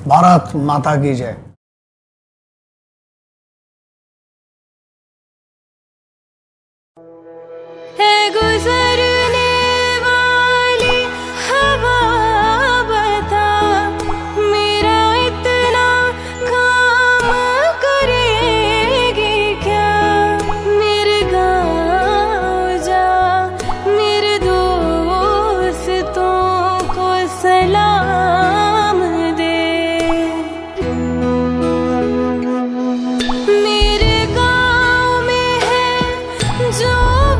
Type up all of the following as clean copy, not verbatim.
भारत माता की जय। है गुजरने वाली हवा बता, मेरा इतना काम करेगी क्या। मेरे गाँव जा, मेरे दोस्तों को सलाम दे। मेरे गाँव में है जो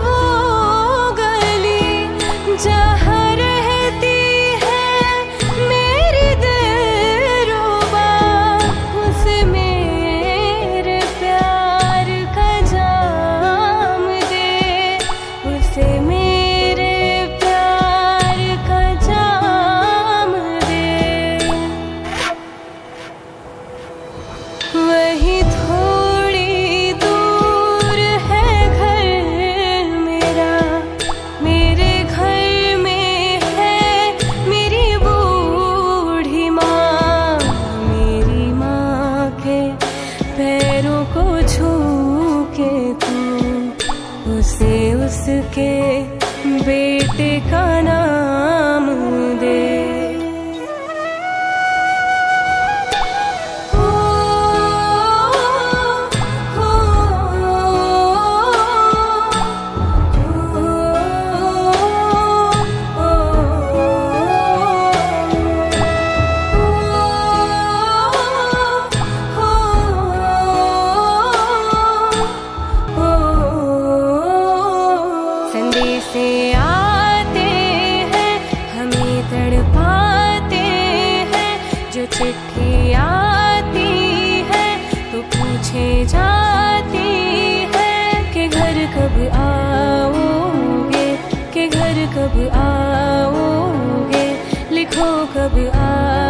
जहाँ रहती है मेरी दिलरुबा, उसे मेरे प्यार का जाम दे, उसे मेरे प्यार का जाम दे। वही थोड़ी दूर है घर मेरा, मेरे पैरों को छू के तू उसे उसके बेटे का नाम दे। से आते हैं हमें तड़पाते हैं, जो चिट्ठी आती है तो पूछे जाती है कि घर कब आओगे, कि घर कब आओगे, लिखो कब आओगे।